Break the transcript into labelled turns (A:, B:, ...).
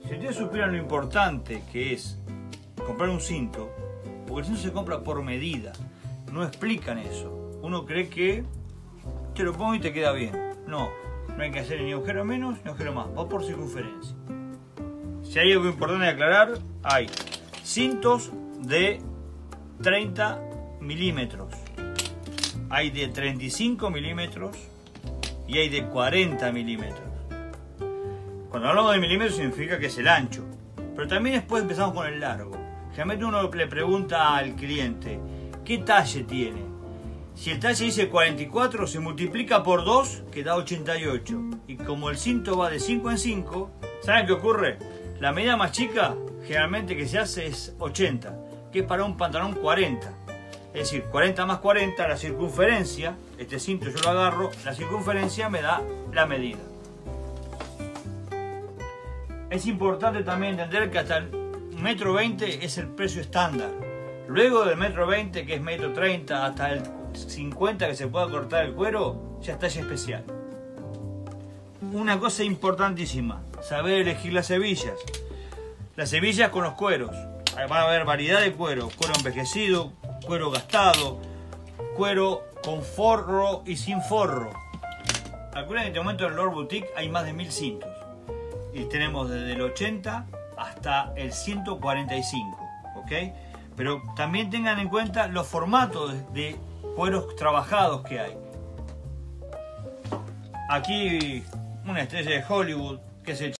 A: Si ustedes supieran lo importante que es comprar un cinto, porque el cinto se compra por medida, no explican eso. Uno cree que te lo pongo y te queda bien. No hay que hacer ni agujero menos ni agujero más, va por circunferencia. Si hay algo importante de aclarar, hay cintos de 30 milímetros, hay de 35 milímetros y hay de 40 milímetros. Cuando hablamos de milímetros significa que es el ancho, pero también después empezamos con el largo. Generalmente uno le pregunta al cliente ¿qué talle tiene? Si el talle dice 44 se multiplica por 2 que da 88, y como el cinto va de 5 en 5, ¿saben qué ocurre? La medida más chica generalmente que se hace es 80, que es para un pantalón 40. Es decir, 40 más 40, la circunferencia, este cinto yo lo agarro, la circunferencia me da la medida. Es importante también entender que hasta el 1,20 m es el precio estándar. Luego del 1,20 m, que es 1,30 m, hasta el 50 que se pueda cortar el cuero, ya es talla especial. Una cosa importantísima, saber elegir las hebillas. Las hebillas con los cueros. Va a haber variedad de cuero. Cuero envejecido, cuero gastado, cuero con forro y sin forro. Calculen que en este momento en el Lord Boutique hay más de 1000 cintos. Y tenemos desde el 80 hasta el 145. ¿Ok? Pero también tengan en cuenta los formatos de cueros trabajados que hay. Aquí una estrella de Hollywood, que es el